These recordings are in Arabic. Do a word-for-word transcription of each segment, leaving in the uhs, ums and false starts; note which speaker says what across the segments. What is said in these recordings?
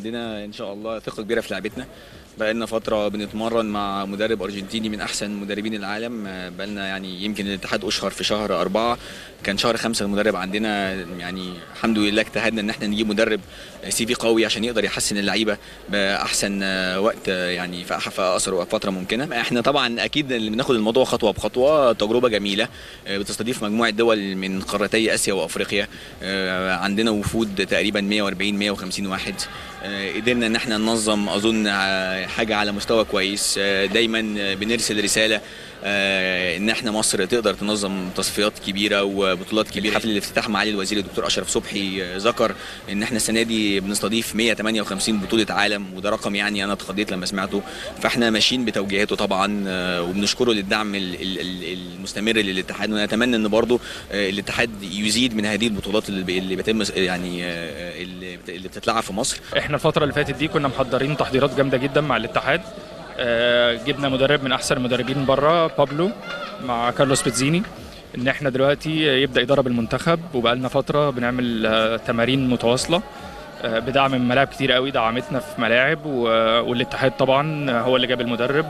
Speaker 1: عندنا ان شاء الله ثقه كبيره في لعبتنا. بقالنا فتره بنتمرن مع مدرب ارجنتيني من احسن مدربين العالم. بقالنا يعني يمكن الاتحاد اشهر في شهر أربعة، كان شهر خمسة المدرب عندنا. يعني الحمد لله اجتهدنا ان احنا نجيب مدرب سي في قوي عشان يقدر يحسن اللعيبه باحسن وقت، يعني في اقصر فتره ممكنه. احنا طبعا اكيد بناخد الموضوع خطوه بخطوه. تجربه جميله بتستضيف مجموعه دول من قارتي اسيا وافريقيا. عندنا وفود تقريبا مية وأربعين مية وخمسين واحد. قدرنا ان احنا ننظم اظن حاجه على مستوى كويس. دايما بنرسل رساله ان احنا مصر تقدر تنظم تصفيات كبيره وبطولات كبيره. حفل الافتتاح معالي الوزير الدكتور اشرف صبحي ذكر ان احنا السنه دي بنستضيف مية وتمانية وخمسين بطوله عالم، وده رقم يعني انا اتخضيت لما سمعته. فاحنا ماشيين بتوجيهاته طبعا، وبنشكره للدعم المستمر للاتحاد، ونتمنى ان برضه الاتحاد يزيد من هذه البطولات اللي بيتم يعني اللي بتتلعب في مصر.
Speaker 2: احنا الفتره اللي فاتت دي كنا محضرين تحضيرات جامده جدا مع الاتحاد. جبنا مدرب من احسن المدربين بره، بابلو، مع كارلوس بيتزيني، ان احنا دلوقتي يبدا يدرب المنتخب. وبقالنا فتره بنعمل تمارين متواصله بدعم من ملاعب كتير قوي دعمتنا في ملاعب، والاتحاد طبعا هو اللي جاب المدرب،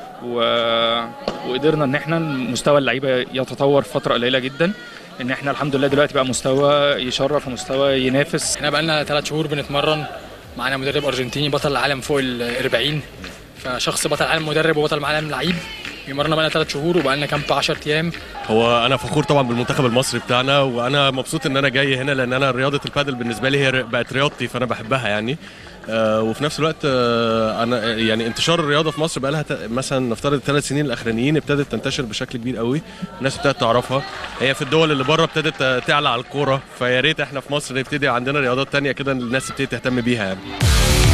Speaker 2: وقدرنا ان احنا مستوى اللعيبه يتطور في فتره قليله جدا، ان احنا الحمد لله دلوقتي بقى مستوى يشرف ومستوى ينافس.
Speaker 3: احنا بقالنا ثلاث شهور بنتمرن، معانا مدرب ارجنتيني بطل العالم فوق ال أربعين، فشخص بطل العالم مدرب وبطل العالم لعيب. بيمرنا بقالنا ثلاث شهور وبقالنا كامب عشرة ايام.
Speaker 4: هو انا فخور طبعا بالمنتخب المصري بتاعنا، وانا مبسوط ان انا جاي هنا لان انا رياضه البادل بالنسبه لي هي بقت رياضتي، فانا بحبها يعني. آه وفي نفس الوقت آه انا يعني انتشار الرياضه في مصر بقى لها مثلا نفترض الثلاث سنين الاخرانيين ابتدت تنتشر بشكل كبير قوي، الناس ابتدت تعرفها. هي في الدول اللي بره ابتدت تعلى على الكوره، فيا ريت احنا في مصر نبتدي عندنا رياضات ثانيه كده الناس تبتدي تهتم بيها يعني.